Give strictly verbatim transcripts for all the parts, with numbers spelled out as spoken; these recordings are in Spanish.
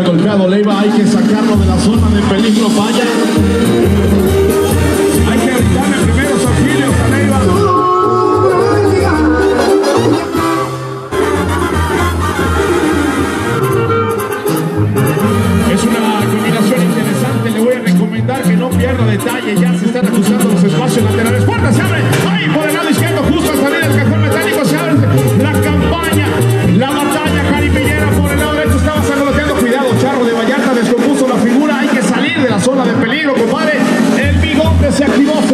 golpeado Leiva, hay que sacarlo de la zona de peligro, vaya. Hay que evitarle primeros auxilios a Leiva. Es una combinación interesante, le voy a recomendar que no pierda detalle, ya se están ajustando los espacios laterales. ¡Puerta se abre! ¡Ahí por el lado izquierdo, justo al salir del cajón metálico se abre la campaña, la batalla jaripillera por el lado derecho, estaba sangoloteando, cuidado, Charro de Vallarta descompuso la figura, hay que salir de la zona de peligro, compadre, el bigote se activóse.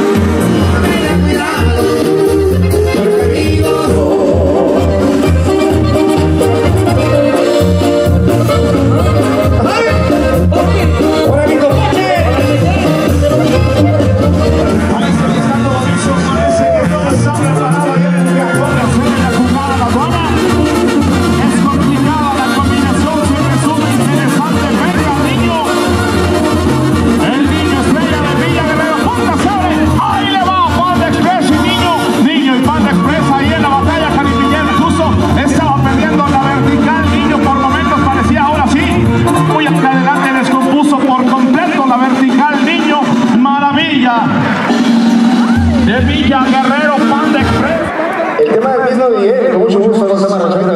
De Villa Guerrero, Panda Express. El tema del mismo Miguel, con mucho gusto, no se llama Rosario.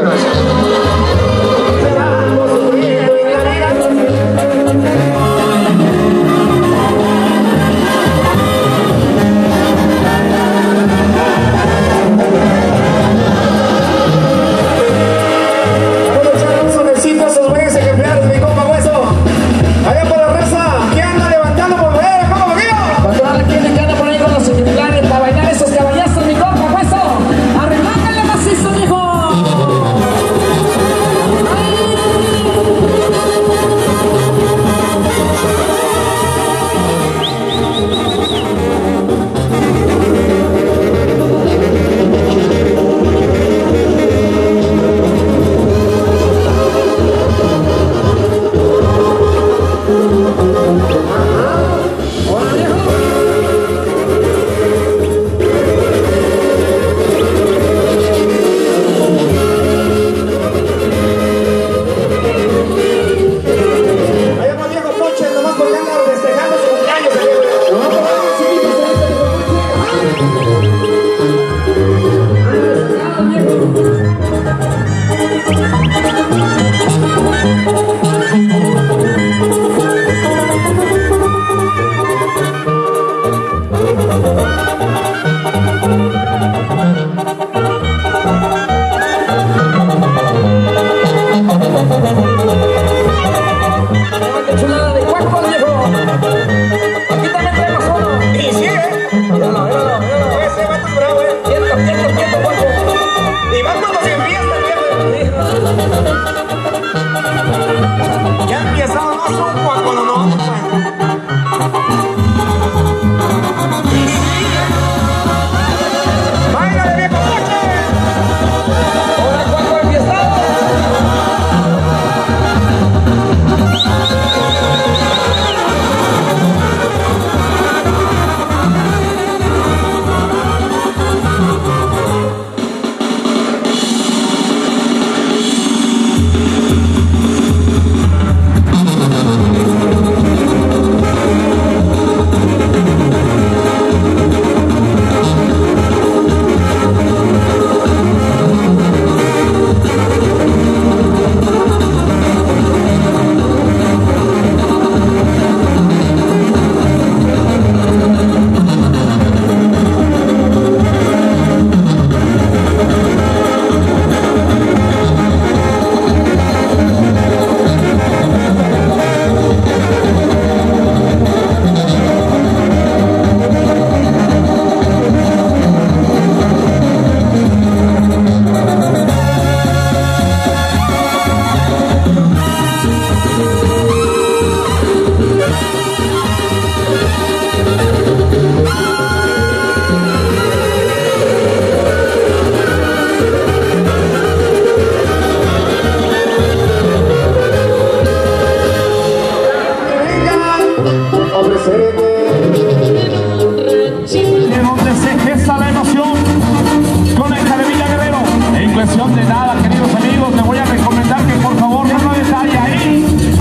De nada, queridos amigos, les voy a recomendar que por favor no lo detalle ahí.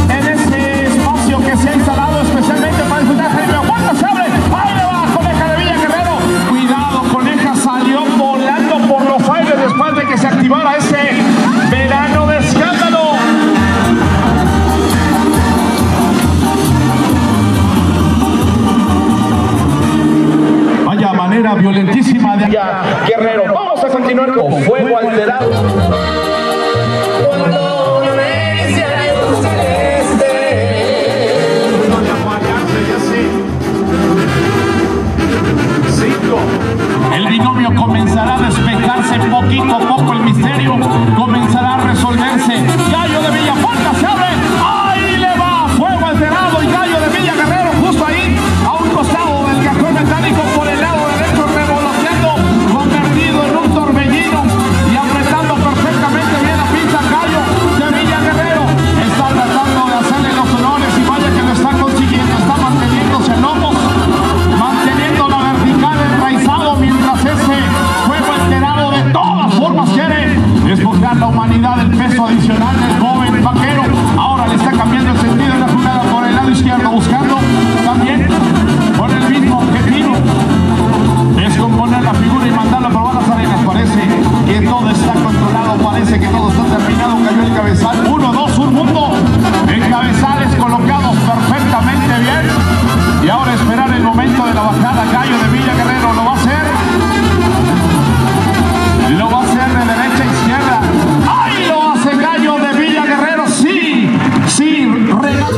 Villa Guerrero. Vamos a continuar con Fuego Alterado. Cuando una necia de luz celeste. No te apagaste, ya sé. Cinco. El binomio comenzará a despejarse poquito a poco, el misterio comenzará a resolverse. Gallo de Villa Falta se abre. Ahí le va Fuego Alterado y Gallo de Villa Guerrero justo ahí a un costado del cajón metálico por el lado derecho, revoloteando, convertido en un torbellino y apretando perfectamente bien la pinza. Gallo de Villa Guerrero está tratando de hacerle los honores y vaya que lo está consiguiendo. Está manteniéndose en lomos, manteniendo la vertical enraizado mientras ese Fuego Alterado de todas formas quiere despojar la humanidad del peso adicional del joven vaquero. Ahora le está cambiando el sentido de la jugada por el lado izquierdo, buscando también con el mismo objetivo, descomponer la figura y mandarla a probar las arenas. Parece que todo está controlado, parece que todo está terminado. Cayó el cabezal, uno, dos, un mundo en cabezales colocados perfectamente bien. Y ahora esperar el momento de la bajada. Gallo de Villa Guerrero lo va a hacer. Lo va a hacer de derecha a izquierda. ¡Ahí lo hace Gallo de Villa Guerrero! ¡Sí! ¡Sí! Regala.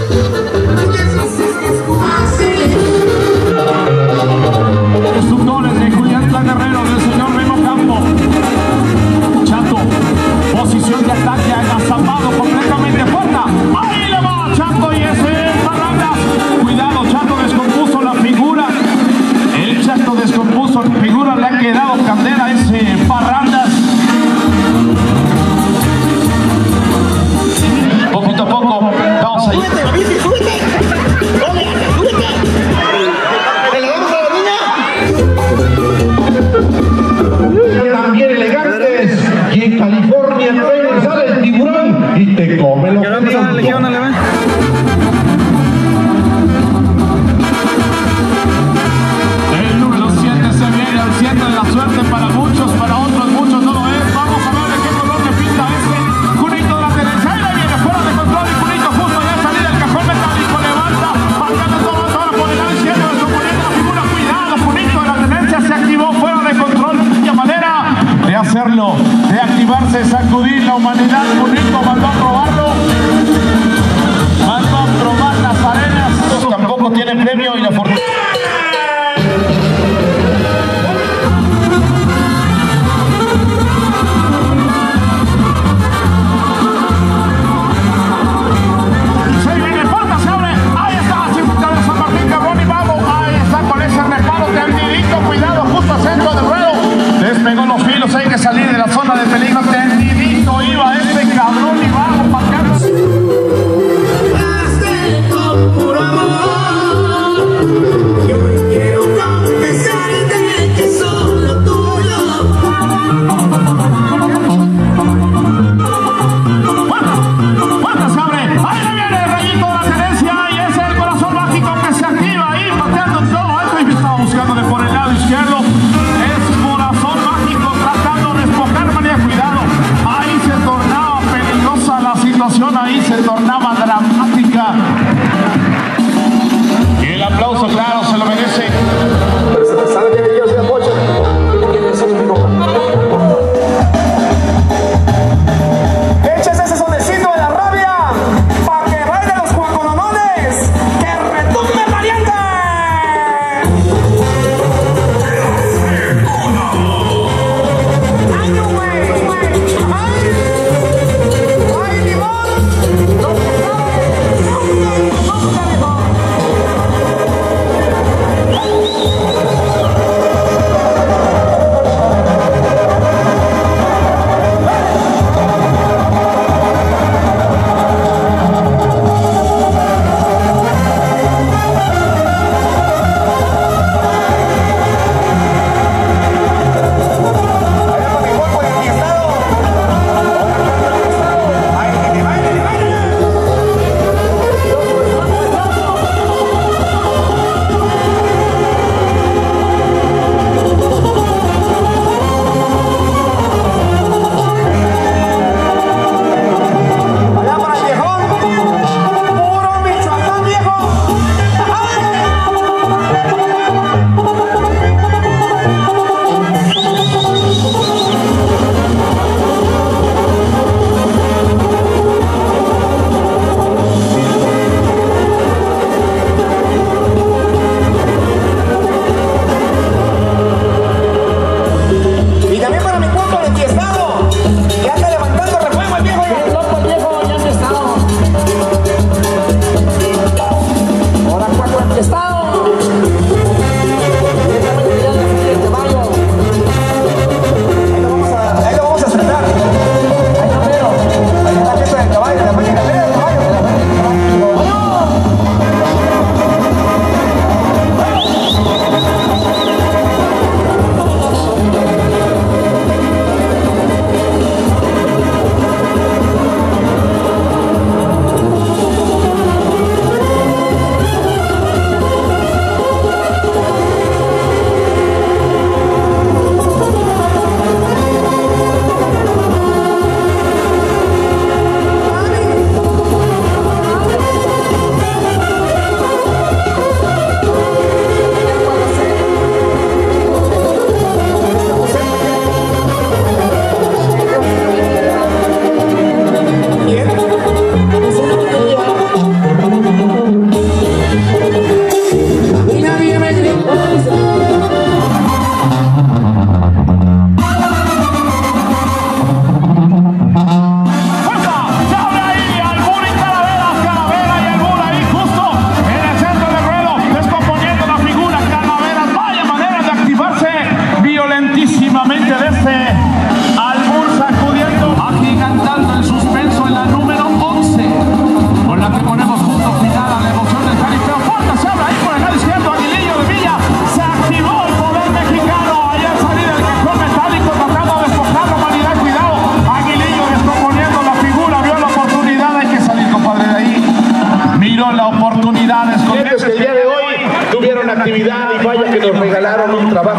Instructores de Julián Guerrero, del señor Remo Campo. Chato, posición de ataque, agazapado completamente puerta. ¡Ahí le va Chato y ese Parrandas! Cuidado, Chato descompuso la figura. El Chato descompuso la figura, le ha quedado candela a ese Parrandas. Poquito a poco, vamos a ir. ¡Súbete, la bici, súbete! ¡Súbete, súbete! ¿Te le damos a la niña? También elegantes, y en California Trailer sale el tiburón y te come lo que El número siete se viene al ciento de la suerte para muchos, para otros muchos no lo es. Vamos a ver de qué color le pinta este Junito de la derecha. Ahí le viene fuera de control y Junito justo ya salida del cajón metálico, levanta, marcando todo ahora por el lado izquierdo, descomponiendo la figura. Cuidado, Junito de la tendencia se activó fuera de control y a manera de hacerlo, de activarse, sacudir la humanidad. Junito mandó a probarlo, mandó a probar las arenas. Tampoco tiene premio y la fortuna. Despegó los filos, hay que salir de la zona de peligro. Tendidito iba este cabrón y bajo para acá. Con puro amor, yo quiero confesarte que solo tuyo. ¡Puerta se abre! ¡Ahí le viene el rayito de la tenencia! Y ese es el corazón mágico que se activa ahí, pateando todo esto. Y estaba buscándole por el lado izquierdo. Es corazón mágico tratando de despojar. María, cuidado. Ahí se tornaba peligrosa la situación, ahí se tornaba dramática. Y el aplauso, claro, se lo merece. ¿Sabe qué le quiero decir a Pocho? ¿Qué quiere decir mi compa? Échese ese sonecito de la rabia para que bailen los guacononones. ¡Que retumbe pariente! ¡Ay, no, güey! ¡Ay! ¡Ay, limón! ¡No te sabes!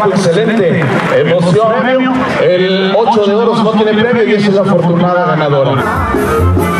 trabajo excelente, emoción. El ocho de oros no tiene premio y esa es la afortunada ganadora.